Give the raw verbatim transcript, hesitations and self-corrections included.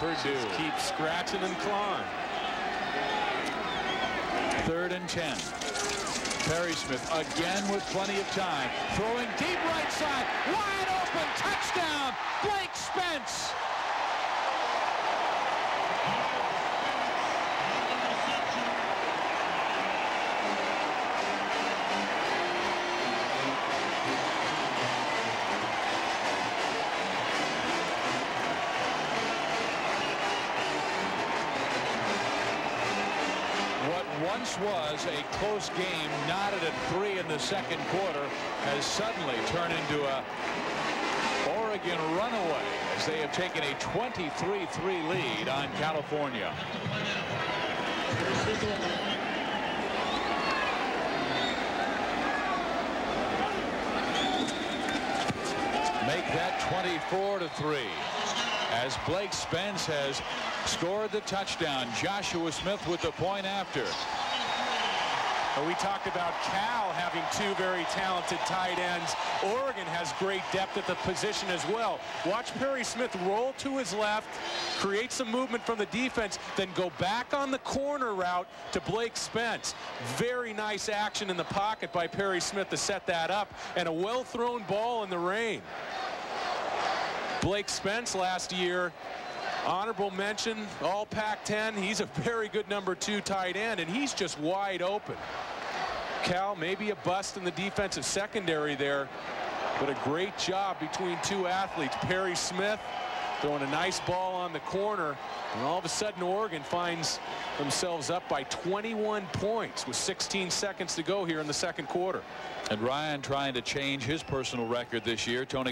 Purdue. Just keep scratching and clawing. Third and ten. Perry Smith again with plenty of time. Throwing deep right side. Wide open. Touchdown. Blake Spence. Once was a close game, knotted at three in the second quarter, has suddenly turned into a Oregon runaway as they have taken a twenty-three three lead on California. Make that twenty-four to three. As Blake Spence has scored the touchdown. Joshua Smith with the point after. Well, we talked about Cal having two very talented tight ends. Oregon has great depth at the position as well. Watch Perry Smith roll to his left, create some movement from the defense, then go back on the corner route to Blake Spence. Very nice action in the pocket by Perry Smith to set that up, and a well-thrown ball in the rain. Blake Spence last year, honorable mention, all Pac ten. He's a very good number two tight end, and he's just wide open. Cal, maybe a bust in the defensive secondary there, but a great job between two athletes. Perry Smith throwing a nice ball on the corner, and all of a sudden Oregon finds themselves up by twenty-one points with sixteen seconds to go here in the second quarter. And Ryan trying to change his personal record this year. Tony